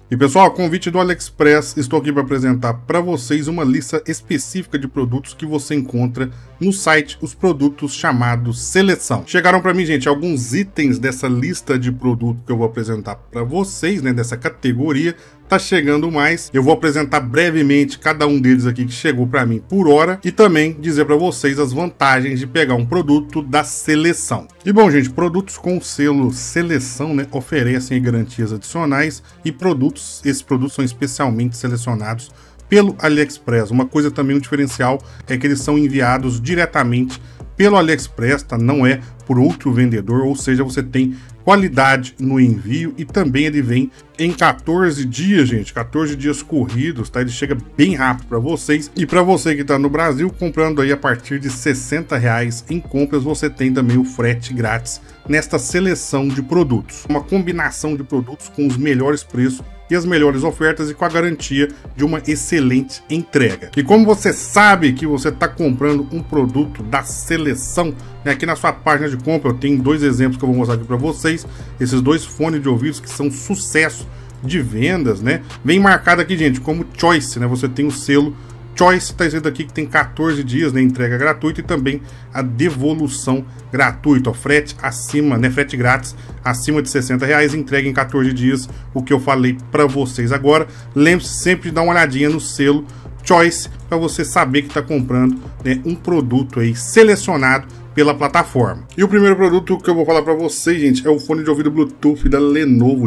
E pessoal, a convite do AliExpress, estou aqui para apresentar para vocês uma lista específica de produtos que você encontra no site, os produtos chamados Seleção. Chegaram para mim, gente, alguns itens dessa lista de produtos que eu vou apresentar para vocês, né, dessa categoria. Tá chegando mais, eu vou apresentar brevemente cada um deles aqui que chegou para mim por hora e também dizer para vocês as vantagens de pegar um produto da Seleção. E bom, gente, produtos com o selo Seleção, né, oferecem garantias adicionais e esses produtos são especialmente selecionados pelo AliExpress. Uma coisa também, um diferencial, é que eles são enviados diretamente pelo AliExpress, tá? Não é por outro vendedor, ou seja, você tem qualidade no envio e também ele vem em 14 dias, gente, 14 dias corridos, tá? Ele chega bem rápido para vocês. E para você que está no Brasil, comprando aí a partir de R$60 em compras, você tem também o frete grátis nesta seleção de produtos. Uma combinação de produtos com os melhores preços e as melhores ofertas e com a garantia de uma excelente entrega. E como você sabe que você está comprando um produto da Seleção, né, aqui na sua página de compra eu tenho dois exemplos que eu vou mostrar aqui para vocês. Esses dois fones de ouvidos que são sucesso de vendas, né? Vem marcado aqui, gente, como Choice, né? Você tem o selo Choice, tá escrito aqui que tem 14 dias, né, entrega gratuita e também a devolução gratuita, ó, frete acima, né, frete grátis acima de R$60, entrega em 14 dias, o que eu falei para vocês agora. Lembre-se sempre de dar uma olhadinha no selo Choice para você saber que está comprando, né, um produto aí selecionado pela plataforma. E o primeiro produto que eu vou falar para vocês, gente, é o fone de ouvido Bluetooth da Lenovo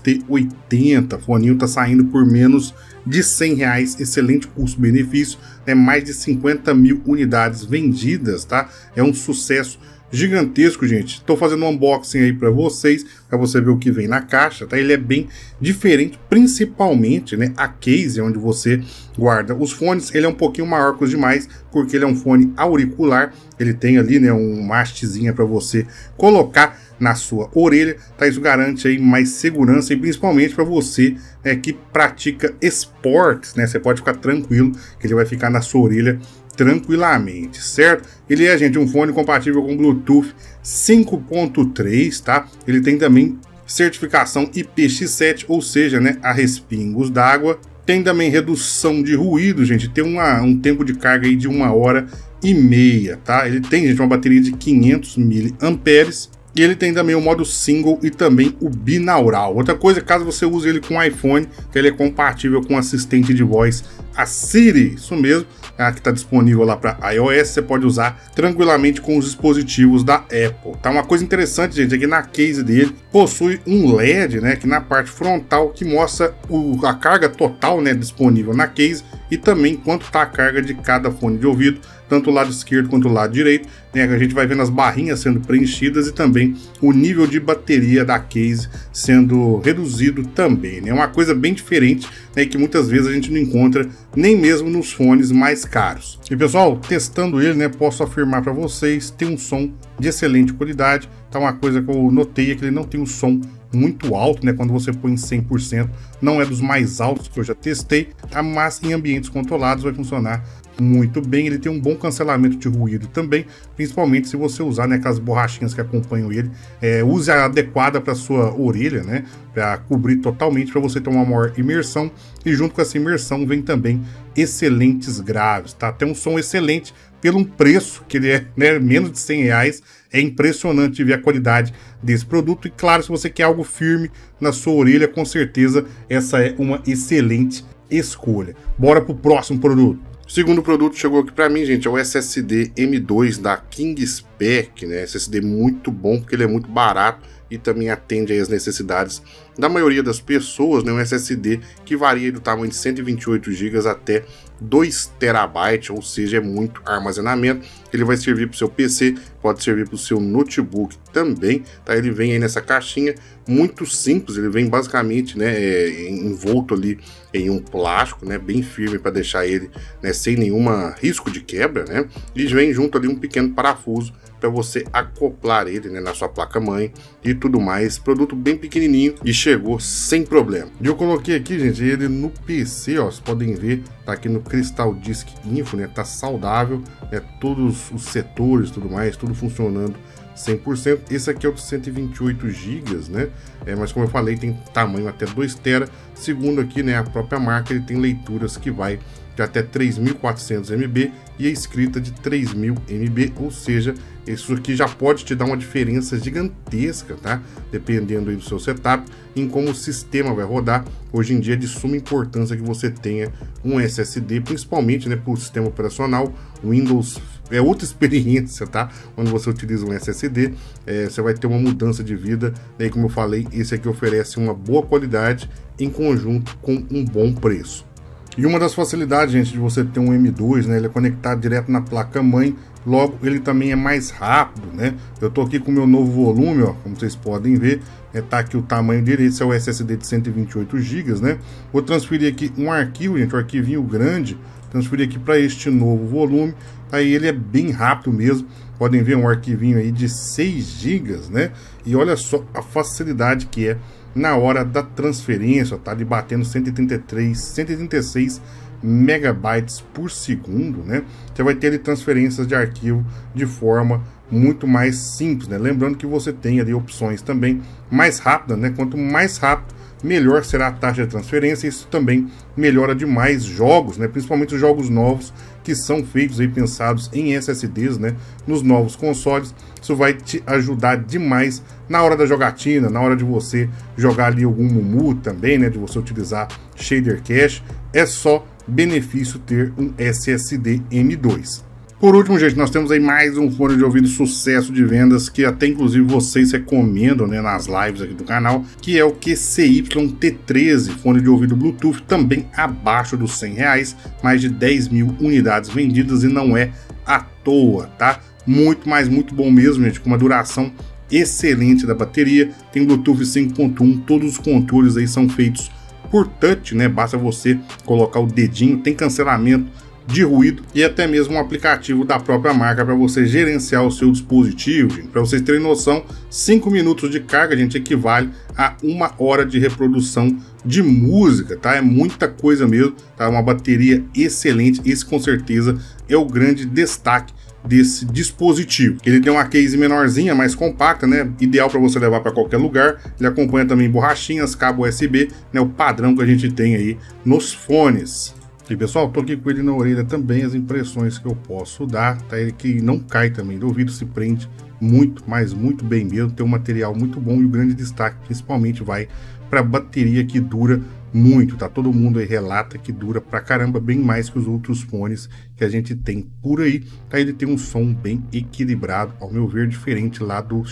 XT80. O foninho tá saindo por menos de R$100, excelente custo-benefício, é mais de 50 mil unidades vendidas, tá? É um sucesso gigantesco, gente. Estou fazendo um unboxing aí para você ver o que vem na caixa, tá? Ele é bem diferente, principalmente, né, a case onde você guarda os fones. Ele é um pouquinho maior que os demais, porque ele é um fone auricular. Ele tem ali, né, uma hastezinha para você colocar na sua orelha, tá? Isso garante aí mais segurança e principalmente para você, né, que pratica esportes, né? Você pode ficar tranquilo que ele vai ficar na sua orelha tranquilamente, certo? Ele é, gente, um fone compatível com Bluetooth 5.3, tá? Ele tem também certificação IPX7, ou seja, né, a respingos d'água. Tem também redução de ruído, gente. Tem um tempo de carga aí de 1h30, tá? Ele tem, gente, uma bateria de 500 mAh. E ele tem também o modo single e também o binaural. Outra coisa, caso você use ele com iPhone, que ele é compatível com o assistente de voz, a Siri, isso mesmo, que está disponível lá para iOS, você pode usar tranquilamente com os dispositivos da Apple. Tá? Uma coisa interessante, gente, é que na case dele possui um LED, né, que na parte frontal, que mostra a carga total, né, disponível na case e também quanto está a carga de cada fone de ouvido, tanto o lado esquerdo quanto o lado direito, né? A gente vai vendo as barrinhas sendo preenchidas e também o nível de bateria da case sendo reduzido também, né? Uma coisa bem diferente, né, que muitas vezes a gente não encontra nem mesmo nos fones mais caros. E pessoal, testando ele, né, posso afirmar para vocês, tem um som de excelente qualidade. Tá? Uma coisa que eu notei é que ele não tem um som muito alto, né? Quando você põe em 100%, não é dos mais altos que eu já testei, tá? Mas em ambientes controlados vai funcionar muito bem. Ele tem um bom cancelamento de ruído também, principalmente se você usar, né, aquelas borrachinhas que acompanham ele. Use a adequada para sua orelha, né, para cobrir totalmente, para você ter uma maior imersão. E junto com essa imersão vem também excelentes graves, tá? Tem um som excelente pelo um preço que ele é, né, menos de R$100. É impressionante ver a qualidade desse produto. E claro, se você quer algo firme na sua orelha, com certeza essa é uma excelente escolha. Bora pro próximo produto. O segundo produto chegou aqui para mim, gente, é o SSD M2 da Kingspec, né? SSD muito bom, porque ele é muito barato e também atende aí as necessidades da maioria das pessoas, né? Um SSD que varia do tamanho de 128 GB até 2 TB, ou seja, é muito armazenamento. Ele vai servir para o seu PC, pode servir para o seu notebook também, tá? Ele vem aí nessa caixinha muito simples, ele vem basicamente, né, envolto ali em um plástico, né, bem firme para deixar ele, né, sem nenhum risco de quebra, né? E vem junto ali um pequeno parafuso para você acoplar ele, né, na sua placa-mãe e tudo mais. Produto bem pequenininho e chegou sem problema. E eu coloquei aqui, gente, ele no PC, ó, vocês podem ver, tá aqui no Crystal Disk Info, né, tá saudável, todos os setores, tudo mais, tudo funcionando 100%. Esse aqui é o de 128 GB, né? Mas como eu falei, tem tamanho até 2 TB. Segundo aqui, né, a própria marca, ele tem leituras que vai de até 3.400 MB e a escrita de 3.000 MB, ou seja, isso aqui já pode te dar uma diferença gigantesca, tá? Dependendo aí do seu setup, em como o sistema vai rodar. Hoje em dia é de suma importância que você tenha um SSD, principalmente, né, para o sistema operacional. Windows é outra experiência, tá? Quando você utiliza um SSD, você vai ter uma mudança de vida. Daí, como eu falei, esse aqui oferece uma boa qualidade em conjunto com um bom preço. E uma das facilidades, gente, de você ter um M2, né, ele é conectado direto na placa-mãe, logo ele também é mais rápido, né? Eu tô aqui com o meu novo volume, ó, como vocês podem ver, tá aqui o tamanho dele, esse é o SSD de 128 GB, né? Vou transferir aqui um arquivo, gente, um arquivinho grande, transferir aqui para este novo volume, aí ele é bem rápido mesmo, podem ver um arquivinho aí de 6 GB, né? E olha só a facilidade que é na hora da transferência, tá ali batendo 136 megabytes por segundo, né? Você vai ter ali transferências de arquivo de forma muito mais simples, né? Lembrando que você tem ali opções também mais rápidas, né? Quanto mais rápido, melhor será a taxa de transferência. Isso também melhora demais jogos, né? Principalmente os jogos novos que são feitos e pensados em SSDs, né? Nos novos consoles. Isso vai te ajudar demais na hora da jogatina, na hora de você jogar ali algum Mumu também, né? De você utilizar shader cache. É só benefício ter um SSD M2. Por último, gente, nós temos aí mais um fone de ouvido sucesso de vendas, que até inclusive vocês recomendam, né, nas lives aqui do canal, que é o QCY T13, fone de ouvido Bluetooth, também abaixo dos R$100, mais de 10.000 unidades vendidas, e não é à toa, tá? Muito, mas muito bom mesmo, gente, com uma duração excelente da bateria, tem Bluetooth 5.1, todos os controles aí são feitos por touch, né? Basta você colocar o dedinho, tem cancelamento de ruído e até mesmo um aplicativo da própria marca para você gerenciar o seu dispositivo. Para vocês terem noção, 5 minutos de carga, gente, equivale a 1 hora de reprodução de música, tá? É muita coisa mesmo, tá? Uma bateria excelente, esse com certeza é o grande destaque desse dispositivo. Ele tem uma case menorzinha, mais compacta, né? Ideal para você levar para qualquer lugar. Ele acompanha também borrachinhas, cabo USB, né? O padrão que a gente tem aí nos fones. E pessoal, tô aqui com ele na orelha também, as impressões que eu posso dar, tá? Ele que não cai também do ouvido, se prende muito, mas muito bem mesmo, tem um material muito bom, e o grande destaque principalmente vai para bateria, que dura muito, tá? Todo mundo aí relata que dura pra caramba, bem mais que os outros fones que a gente tem por aí, tá? Ele tem um som bem equilibrado, ao meu ver, diferente lá do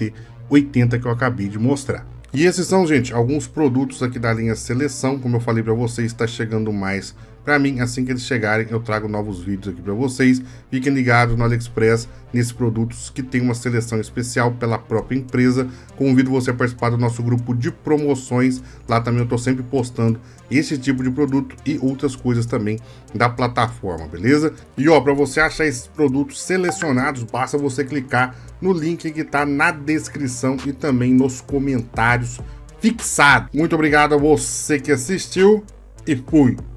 XT80 que eu acabei de mostrar. E esses são, gente, alguns produtos aqui da linha Seleção. Como eu falei para vocês, está chegando mais para mim. Assim que eles chegarem, eu trago novos vídeos aqui para vocês. Fiquem ligados no AliExpress, nesses produtos que tem uma seleção especial pela própria empresa. Convido você a participar do nosso grupo de promoções. Lá também eu estou sempre postando esse tipo de produto e outras coisas também da plataforma, beleza? E ó, para você achar esses produtos selecionados, basta você clicar no link que está na descrição e também nos comentários fixados. Muito obrigado a você que assistiu e fui!